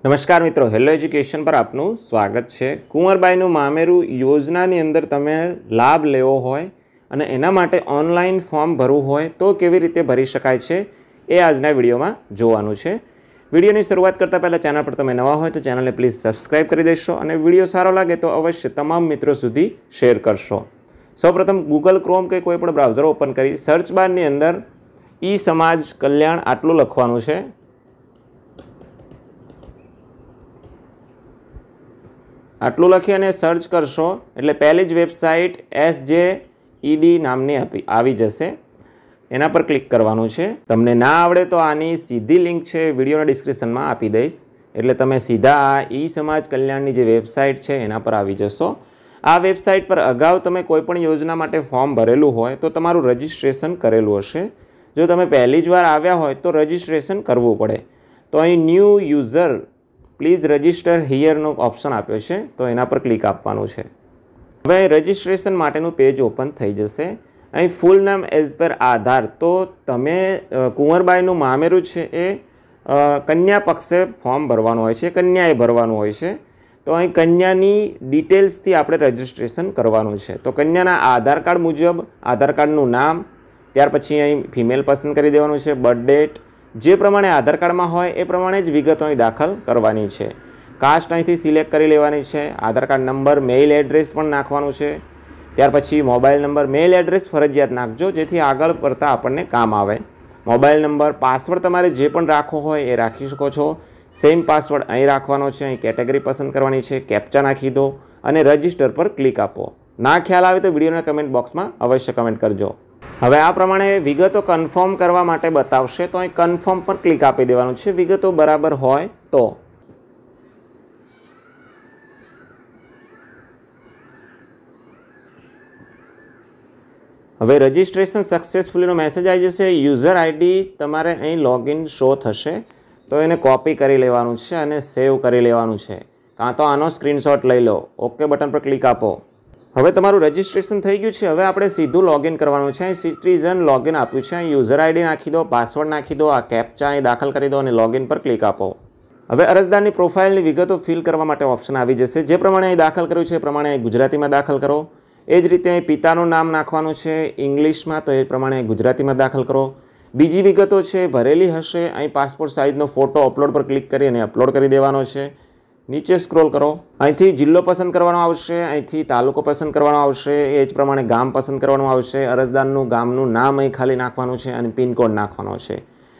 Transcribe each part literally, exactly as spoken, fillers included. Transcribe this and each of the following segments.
નમસ્કાર મિત્રો, hello education પર આપનું સ્વાગત છે। કુંવરબાઈનું મામેરું યોજનાની અંદર તમે લાભ લેવો હોય અને એના માટે ઓનલાઈન ફોર્મ ભરવું હોય તો કેવી રીતે ભરી શકાય છે એ આજના વિડીયોમાં જોવાનું છે। વિડીયોની શરૂઆત કરતાં પહેલાં ચેનલ પર તમે નવા હોય તો ચેનલને પ્લીઝ સબસ્ક્રાઈબ કરી દેશો અને વિડીયો સારો લાગે તો અવશ્ય તમામ મિત્રો સુધી શેર કરશો। સૌપ્રથમ ગૂગલ ક્રોમ કે કોઈ પણ બ્રાઉઝર ઓપન કરી સર્ચ બારની અંદર ઈ સમાજ કલ્યાણ આટલું લખવાનું છે। આટલું લખી અને સર્ચ કરશો એટલે પહેલી જ વેબસાઇટ એસ જે ઈ ડી નામની આવી જશે। એના પર ક્લિક કરવાનું છે। તમને ના આવડે તો આની સીધી લિંક છે વિડીયોના ડિસ્ક્રિપ્શનમાં આપી દઈશ, એટલે તમે સીધા આ ઈ સમાજ કલ્યાણની જે વેબસાઇટ છે એના પર આવી જશો। આ વેબસાઇટ પર અગાઉ તમે કોઈપણ યોજના માટે ફોર્મ ભરેલું હોય તો તમારું રજિસ્ટ્રેશન કરેલું હશે। જો તમે પહેલી જ વાર આવ્યા હોય તો રજિસ્ટ્રેશન કરવું પડે। તો અહીં ન્યૂ યુઝર પ્લીઝ રજિસ્ટર હિયરનો ઓપ્શન આપ્યો છે, તો એના પર ક્લિક આપવાનું છે। હવે રજિસ્ટ્રેશન માટેનું પેજ ઓપન થઈ જશે। અહીં ફૂલ નામ એઝ પર આધાર, તો તમે કુંવરબાઈનું મામેરું છે એ કન્યા પક્ષે ફોર્મ ભરવાનું હોય છે, કન્યાએ ભરવાનું હોય છે। તો અહીં કન્યાની ડિટેલ્સથી આપણે રજિસ્ટ્રેશન કરવાનું છે। તો કન્યાના આધાર કાર્ડ મુજબ આધાર કાર્ડનું નામ, ત્યાર પછી અહીં ફિમેલ પસંદ કરી દેવાનું છે, બર્થ ડેટ જે પ્રમાણે આધાર કાર્ડમાં હોય એ પ્રમાણે જ વિગતો અહીં દાખલ કરવાની છે। કાસ્ટ અહીંથી સિલેક્ટ કરી લેવાની છે। Aadhaar card number, mail address પણ નાખવાનું છે। ત્યાર પછી મોબાઈલ નંબર, મેઇલ એડ્રેસ ફરજિયાત નાખજો જેથી આગળ પડતા આપણને કામ આવે। મોબાઈલ નંબર, પાસવર્ડ તમારે જે પણ રાખવો હોય એ રાખી શકો છો। સેમ પાસવર્ડ અહીં રાખવાનો છે। અહીં કેટેગરી પસંદ કરવાની છે, કેપ્ચા નાખી દો અને રજિસ્ટર પર ક્લિક આપો। ના ખ્યાલ આવે તો વિડીયોના કમેન્ટ બોક્સમાં અવશ્ય કમેન્ટ કરજો। હવે આ પ્રમાણે વિગતો કન્ફર્મ કરવા માટે બતાવશે, તો અહીં કન્ફર્મ પર ક્લિક આપી દેવાનું છે વિગતો બરાબર હોય તો। હવે રજિસ્ટ્રેશન સક્સેસફુલીનો મેસેજ આવી જશે। યુઝર આઈડી તમારે અહીં લોગિન શો થશે, તો એને કોપી કરી લેવાનું છે અને સેવ કરી લેવાનું છે, કાં તો આનો સ્ક્રીનશોટ લઈ લો। ઓકે બટન પર ક્લિક આપો। હવે તમારું રજિસ્ટ્રેશન થઈ ગયું છે। હવે આપણે સીધું લોગિન કરવાનું છે। અહીં સિટીઝન લોગિન આપ્યું છે, અહીં યુઝર આઈડી નાખી દો, પાસવર્ડ નાખી દો, આ કેપ્ચા અહીં દાખલ કરી દો અને લોગિન પર ક્લિક આપો। હવે અરજદારની પ્રોફાઇલની વિગતો ફિલ કરવા માટે ઓપ્શન આવી જશે। જે પ્રમાણે અહીં દાખલ કર્યું છે એ પ્રમાણે ગુજરાતીમાં દાખલ કરો। એ જ રીતે અહીં પિતાનું નામ નાખવાનું છે ઇંગ્લિશમાં, તો એ પ્રમાણે ગુજરાતીમાં દાખલ કરો। બીજી વિગતો છે ભરેલી હશે, અહીં પાસપોર્ટ સાઇઝનો ફોટો અપલોડ પર ક્લિક કરી અને અપલોડ કરી દેવાનો છે। નીચે સ્ક્રોલ કરો, અહીંથી જિલ્લો પસંદ કરવાનો આવશે, અહીંથી તાલુકો પસંદ કરવાનો આવશે, એ જ પ્રમાણે ગામ પસંદ કરવાનું આવશે। અરજદારનું ગામનું નામ અહીં ખાલી નાખવાનું છે અને પિનકોડ નાખવાનો છે।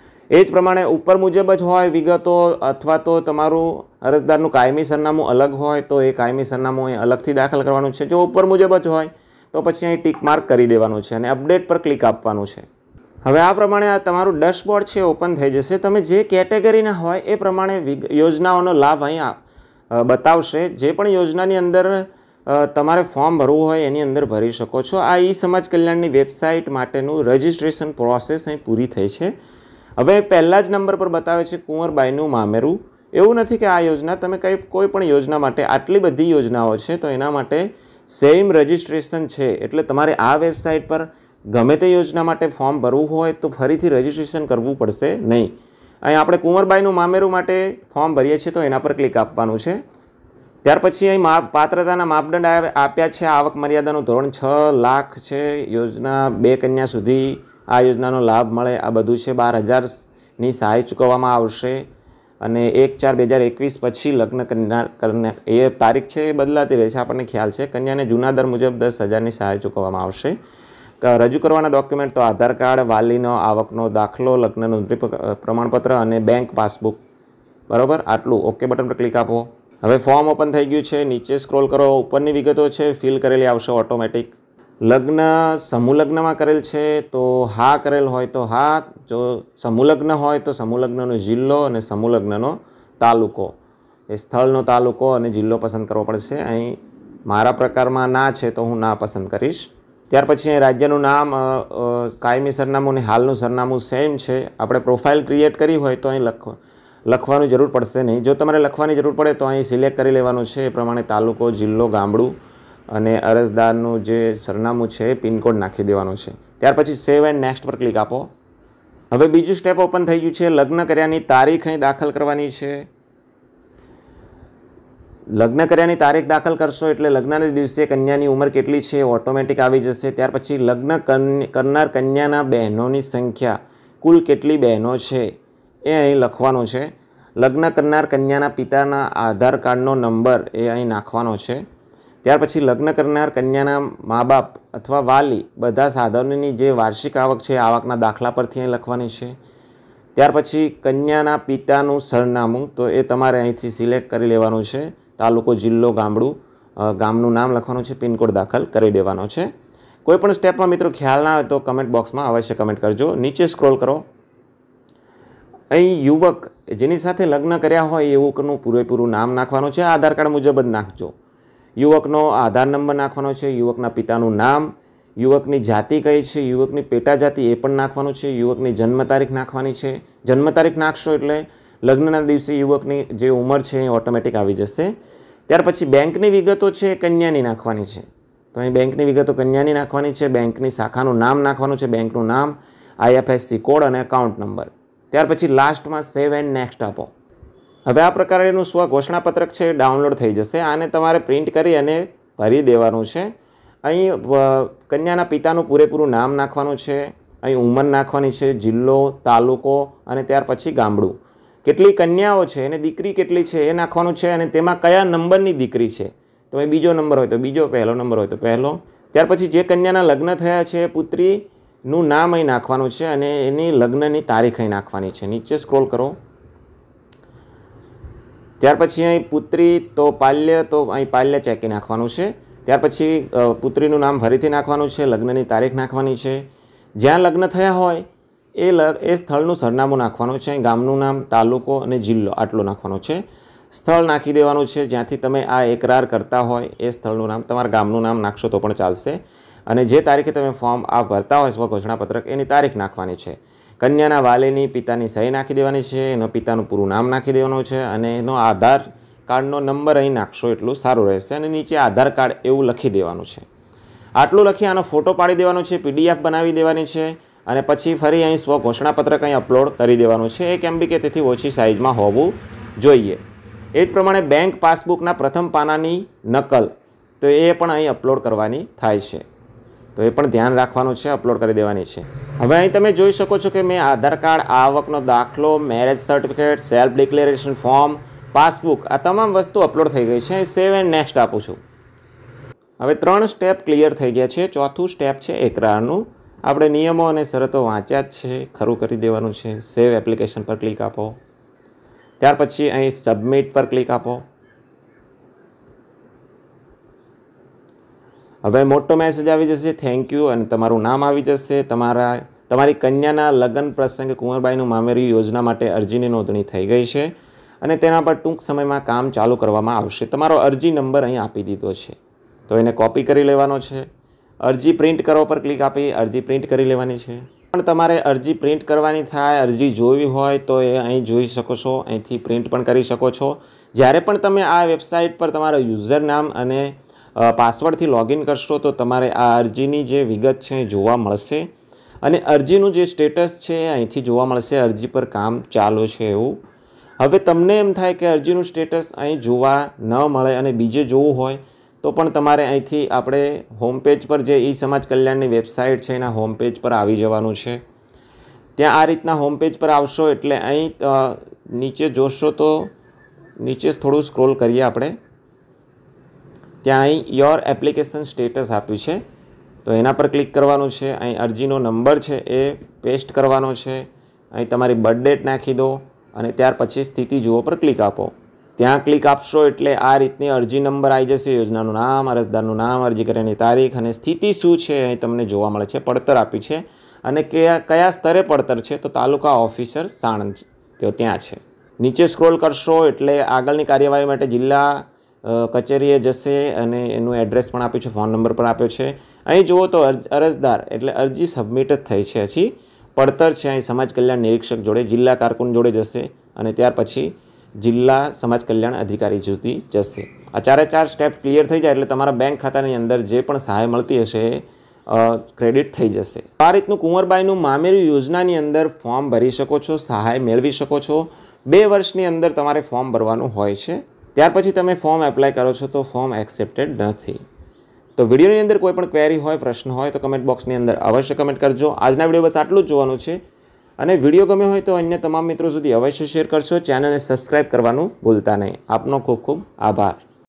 એ જ પ્રમાણે ઉપર મુજબ જ હોય વિગતો, અથવા તો તમારું અરજદારનું કાયમી સરનામું અલગ હોય તો એ કાયમી સરનામું અહીં અલગથી દાખલ કરવાનું છે। જો ઉપર મુજબ જ હોય તો પછી અહીં ટીક માર્ક કરી દેવાનું છે અને અપડેટ પર ક્લિક આપવાનું છે। હવે આ પ્રમાણે આ તમારું ડેશબોર્ડ છે ઓપન થઈ જશે। તમે જે કેટેગરીના હોય એ પ્રમાણે યોજનાઓનો લાભ અહીં બતાવશે। જે પણ યોજનાની અંદર તમારે ફોર્મ ભરવું હોય એની અંદર ભરી શકો છો। આ ઈ સમાજ કલ્યાણની વેબસાઇટ માટેનું રજિસ્ટ્રેશન પ્રોસેસ અહીં પૂરી થઈ છે। હવે પહેલા જ નંબર પર બતાવે છે કુંવરબાઈનું મામેરું। એવું નથી કે આ યોજના, તમે કંઈ કોઈ પણ યોજના માટે આટલી બધી યોજનાઓ છે તો એના માટે સેમ રજિસ્ટ્રેશન છે, એટલે તમારે આ વેબસાઇટ પર ગમે તે યોજના માટે ફોર્મ ભરવું હોય તો ફરીથી રજિસ્ટ્રેશન કરવું પડશે નહીં। અહીં આપણે કુંવરબાઈનું મામેરું માટે ફોર્મ ભરીએ છીએ તો એના પર ક્લિક આપવાનું છે। ત્યાર પછી અહીં માપ પાત્રતાના માપદંડ આપ્યા છે। આવક મર્યાદાનું ધોરણ છ લાખ છે। યોજના બે કન્યા સુધી આ યોજનાનો લાભ મળે આ બધું છે। બાર હજારની સહાય ચૂકવવામાં આવશે અને એક ચાર બે હજાર એકવીસ પછી લગ્ન કન્યા એ તારીખ છે એ બદલાતી રહે છે, આપણને ખ્યાલ છે। કન્યાને જૂના દર મુજબ દસ હજારની સહાય ચૂકવવામાં આવશે। રજૂ કરવાના ડોક્યુમેન્ટ તો આધાર કાર્ડ, વાલીનો આવકનો દાખલો, લગ્ન નોંધણી પ્રમાણપત્ર અને બેંક પાસબુક, બરાબર આટલું। ઓકે બટન પર ક્લિક આપો। હવે ફોર્મ ઓપન થઈ ગયું છે। નીચે સ્ક્રોલ કરો, ઉપરની વિગતો છે ફિલ કરેલી આવશે ઓટોમેટિક। લગ્ન સમૂહ લગ્નમાં કરેલ છે તો હા કરેલ હોય તો હા, જો સમૂહ લગ્ન હોય તો સમૂહ લગ્નનો જિલ્લો અને સમૂહ લગ્નનો તાલુકો, એ સ્થળનો તાલુકો અને જિલ્લો પસંદ કરવો પડશે। અહીં મારા પ્રકારમાં ના છે તો હું ના પસંદ કરીશ। ત્યાર પછી અહીં રાજ્યનું નામ, કાયમી સરનામું અને હાલનું સરનામું સેમ છે। આપણે પ્રોફાઇલ ક્રિએટ કરી હોય તો અહીં લખ લખવાની જરૂર પડશે નહીં। જો તમારે લખવાની જરૂર પડે તો અહીં સિલેક્ટ કરી લેવાનું છે, એ પ્રમાણે તાલુકો, જિલ્લો, ગામડું અને અરજદારનું જે સરનામું છે પિનકોડ નાખી દેવાનું છે। ત્યાર પછી સેવ એન્ડ નેક્સ્ટ પર ક્લિક આપો। હવે બીજું સ્ટેપ ઓપન થઈ ગયું છે। લગ્ન કર્યાની તારીખ અહીં દાખલ કરવાની છે। લગ્ન કર્યાની તારીખ દાખલ કરશો એટલે લગ્નના દિવસે કન્યાની ઉંમર કેટલી છે ઓટોમેટિક આવી જશે. ત્યાર પછી લગ્ન કરનાર કન્યાના બહેનોની સંખ્યા, કુલ કેટલી બહેનો છે એ અહીં લખવાનું છે. લગ્ન કરનાર કન્યાના પિતાના આધાર કાર્ડનો નંબર એ અહીં નાખવાનો છે. ત્યાર પછી લગ્ન કરનાર કન્યાના મા બાપ અથવા વાલી બધા સાધનોની જે વાર્ષિક આવક છે આવકના દાખલા પરથી અહીં લખવાની છે. ત્યાર પછી કન્યાના પિતાનું સરનામું, તો એ તમારે અહીંથી સિલેક્ટ કરી લેવાનું છે. તાલુકો, જિલ્લો, ગામડું, ગામનું નામ લખવાનું છે, પિનકોડ દાખલ કરી દેવાનો છે. કોઈ પણ સ્ટેપમાં મિત્રો ખ્યાલ ના આવે તો કમેન્ટ બોક્સમાં અવશ્ય કમેન્ટ કરજો. નીચે સ્ક્રોલ કરો. અહીં યુવક જેની સાથે લગ્ન કર્યા હોય યુવકનું પૂરેપૂરું નામ નાખવાનું છે. આધાર કાર્ડ મુજબ જ નાખજો. યુવકનો આધાર નંબર નાખવાનો છે, યુવકના પિતાનું નામ, યુવકની જાતિ કઈ છે, યુવકની પેટા જાતિ એ પણ નાખવાનું છે, યુવકની જન્મ તારીખ નાખવાની છે. જન્મ તારીખ નાખશો એટલે લગ્નના દિવસે યુવકની જે ઉંમર છે એ ઓટોમેટિક આવી જશે. ત્યાર પછી બેંકની વિગતો છે કન્યાની નાખવાની છે. તો અહીં બેંકની વિગતો કન્યાની નાખવાની છે. બેંકની શાખાનું નામ નાખવાનું છે, બેંકનું નામ, આઈએફએસસી કોડ અને એકાઉન્ટ નંબર. ત્યાર પછી લાસ્ટમાં સેવ એન્ડ નેક્સ્ટ આપો. હવે આ પ્રકારેનું સ્વ ઘોષણાપત્રક છે ડાઉનલોડ થઈ જશે. આને તમારે પ્રિન્ટ કરી અને ભરી દેવાનું છે. અહીં કન્યાના પિતાનું પૂરેપૂરું નામ નાખવાનું છે, અહીં ઉંમર નાખવાની છે, જિલ્લો, તાલુકો અને ત્યાર પછી ગામડું. કેટલી કન્યાઓ છે અને દીકરી કેટલી છે એ નાખવાનું છે અને તેમાં કયા નંબરની દીકરી છે. તો એ બીજો નંબર હોય તો બીજો, પહેલો નંબર હોય તો પહેલો. ત્યાર પછી જે કન્યાના લગ્ન થયા છે પુત્રીનું નામ અહીં નાખવાનું છે અને એની લગ્નની તારીખ અહીં નાખવાની છે. નીચે સ્ક્રોલ કરો. ત્યાર પછી અહીં પુત્રી તો પાલ્ય, તો અહીં પાલ્ય ચેકી નાખવાનું છે. ત્યાર પછી પુત્રીનું નામ ફરીથી નાખવાનું છે, લગ્નની તારીખ નાખવાની છે, જ્યાં લગ્ન થયા હોય એ એ સ્થળનું સરનામું નાખવાનું છે. અહીં ગામનું નામ, તાલુકો અને જિલ્લો આટલું નાખવાનું છે. સ્થળ નાખી દેવાનું છે જ્યાંથી તમે આ એકરાર કરતા હોય એ સ્થળનું નામ, તમારા ગામનું નામ નાખશો તો પણ ચાલશે. અને જે તારીખે તમે ફોર્મ આ ભરતા હોય સ્વઘોષણાપત્રક એની તારીખ નાખવાની છે. કન્યાના વાલીની પિતાની સહી નાખી દેવાની છે, એનો પિતાનું પૂરું નામ નાખી દેવાનું છે અને એનો આધાર કાર્ડનો નંબર અહીં નાખશો એટલું સારું રહેશે. અને નીચે આધાર કાર્ડ એવું લખી દેવાનું છે. આટલું લખી આનો ફોટો પાડી દેવાનો છે, પીડીએફ બનાવી દેવાની છે અને પછી ફરી અહીં સ્વ ઘોષણાપત્રક અહીં અપલોડ કરી દેવાનું છે. એક એમબી કે તેથી ઓછી સાઇઝમાં હોવું જોઈએ. એ જ પ્રમાણે બેંક પાસબુકના પ્રથમ પાનાની નકલ તો એ પણ અહીં અપલોડ કરવાની થાય છે. તો એ પણ ધ્યાન રાખવાનું છે, અપલોડ કરી દેવાની છે. હવે અહીં તમે જોઈ શકો છો કે મેં આધાર કાર્ડ, આવકનો દાખલો, marriage certificate, self declaration form, passbook આ તમામ વસ્તુ અપલોડ થઈ ગઈ છે. સેવ એન્ડ નેક્સ્ટ આપું છું. હવે ત્રણ સ્ટેપ ક્લિયર થઈ ગયા છે. ચોથું સ્ટેપ છે એકરારનું. આપણે નિયમો અને શરતો વાંચ્યા જ છે, ખરું કરી દેવાનું છે. સેવ એપ્લિકેશન પર ક્લિક આપો. ત્યાર પછી અહીં સબમિટ પર ક્લિક આપો. હવે મોટો મેસેજ આવી જશે, થેન્ક યુ, અને તમારું નામ આવી જશે. તમારા તમારી કન્યાના લગ્ન પ્રસંગે કુંવરબાઈનું મામેરું યોજના માટે અરજીની નોંધણી થઈ ગઈ છે અને તેના પર ટૂંક સમયમાં કામ ચાલુ કરવામાં આવશે. તમારો અરજી નંબર અહીં આપી દીધો છે તો એને કોપી કરી લેવાનો છે. અરજી પ્રિન્ટ કરો પર ક્લિક આપી અરજી પ્રિન્ટ કરી લેવાની છે. પણ તમારે અરજી પ્રિન્ટ કરવાની થાય, અરજી જોવી હોય તો એ અહીં જોઈ શકો છો, અહીંથી પ્રિન્ટ પણ કરી શકો છો. જ્યારે પણ તમે આ વેબસાઇટ પર તમારો યુઝર નામ અને પાસવર્ડથી લોગિન કરશો તો તમારે આ અરજીની જે વિગત છે એ જોવા મળશે અને અરજીનું જે સ્ટેટસ છે એ અહીંથી જોવા મળશે. અરજી પર કામ ચાલુ છે એવું. હવે તમને એમ થાય કે અરજીનું સ્ટેટસ અહીં જોવા ન મળે અને બીજે જોવું હોય તો પણ તમારે અહીંથી આપણે હોમ પેજ પર જે ઈ સમાજ કલ્યાણની વેબસાઇટ છે એના હોમ પેજ પર આવી જવાનું છે. ત્યાં આ રીતના હોમ પેજ પર આવશો એટલે અહીં નીચે જોશો તો નીચે થોડું સ્ક્રોલ કરીએ આપણે. ત્યાં અહીં યોર એપ્લિકેશન સ્ટેટસ આપ્યું છે તો એના પર ક્લિક કરવાનું છે. અહીં અરજીનો નંબર છે એ પેસ્ટ કરવાનો છે. અહીં તમારી બર્થ ડેટ નાખી દો અને ત્યાર પછી સ્થિતિ જુઓ પર ક્લિક આપો. ત્યાં ક્લિક આપશો એટલે આ રીતની અરજી નંબર આવી જશે, યોજનાનું નામ, અરજદારનું નામ, અરજી કર્યાની તારીખ અને સ્થિતિ શું છે અહીં તમને જોવા મળે છે. પડતર આપી છે અને કયા કયા સ્તરે પડતર છે તો તાલુકા ઓફિસર સાણંદ તો ત્યાં છે. નીચે સ્ક્રોલ કરશો એટલે આગળની કાર્યવાહી માટે જિલ્લા કચેરીએ જશે અને એનું એડ્રેસ પણ આપ્યું છે, ફોન નંબર પણ આપ્યો છે. અહીં જુઓ તો અરજદાર એટલે અરજી સબમિટ જ થઈ છે. હજી પડતર છે અહીં સમાજ કલ્યાણ નિરીક્ષક જોડે, જિલ્લા કારકુન જોડે જશે અને ત્યાર પછી જિલ્લા સમાજ કલ્યાણ અધિકારી સુધી જશે. આ ચારે ચાર સ્ટેપ ક્લિયર થઈ જાય એટલે તમારા બેંક ખાતાની અંદર જે પણ સહાય મળતી હશે એ ક્રેડિટ થઈ જશે. આ રીતનું કુંવરબાઈનું મામેરું યોજનાની અંદર ફોર્મ ભરી શકો છો, સહાય મેળવી શકો છો. બે વર્ષની અંદર તમારે ફોર્મ ભરવાનું હોય છે. ત્યાર પછી તમે ફોર્મ એપ્લાય કરો છો તો ફોર્મ એક્સેપ્ટેડ નથી. તો વિડીયોની અંદર કોઈ પણ ક્વેરી હોય, પ્રશ્ન હોય તો કમેન્ટ બોક્સની અંદર અવશ્ય કમેન્ટ કરજો. આજના વિડીયો બસ આટલું જ જોવાનું છે અને વિડીયો ગમ્યો હોય તો અન્ય તમામ મિત્રો સુધી અવશ્ય શેર કરશો. ચેનલને સબસ્ક્રાઈબ કરવાનું ભૂલતા નહીં. આપનો ખૂબ ખૂબ આભાર.